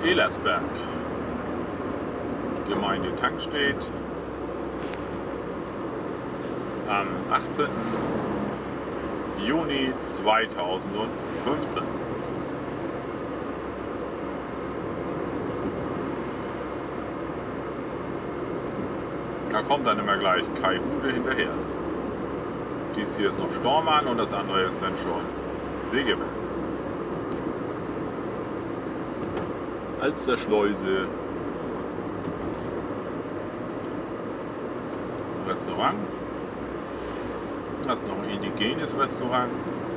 Elersberg, Gemeinde Tangstedt, am 18. Juni 2015. Da kommt dann immer gleich Kai Hude hinterher. Dies hier ist noch Stormann und das andere ist dann schon Segeberg. Alsterschleuse, Restaurant. Das ist noch ein indigenes Restaurant.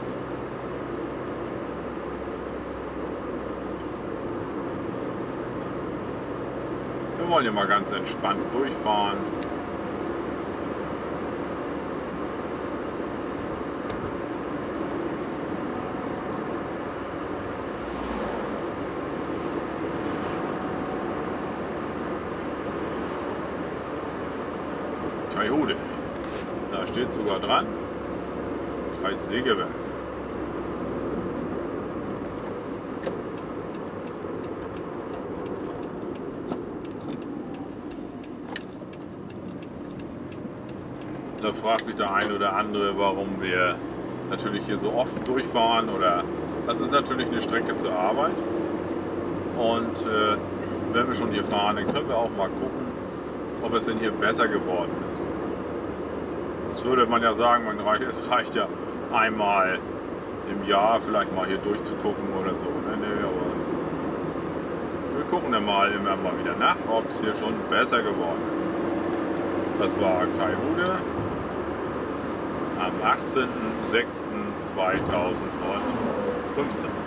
Wir wollen hier mal ganz entspannt durchfahren. Kai Hude. Da steht sogar dran. Kreis Segeberg. Da fragt sich der ein oder andere, warum wir natürlich hier so oft durchfahren. Oder das ist natürlich eine Strecke zur Arbeit. Und wenn wir schon hier fahren, dann können wir auch mal gucken, ob es denn hier besser geworden ist. Das würde man ja sagen, es reicht ja einmal im Jahr vielleicht mal hier durchzugucken oder so. Ne? Aber wir gucken dann mal immer mal wieder nach, ob es hier schon besser geworden ist. Das war Kai Hude am 18.06.2015.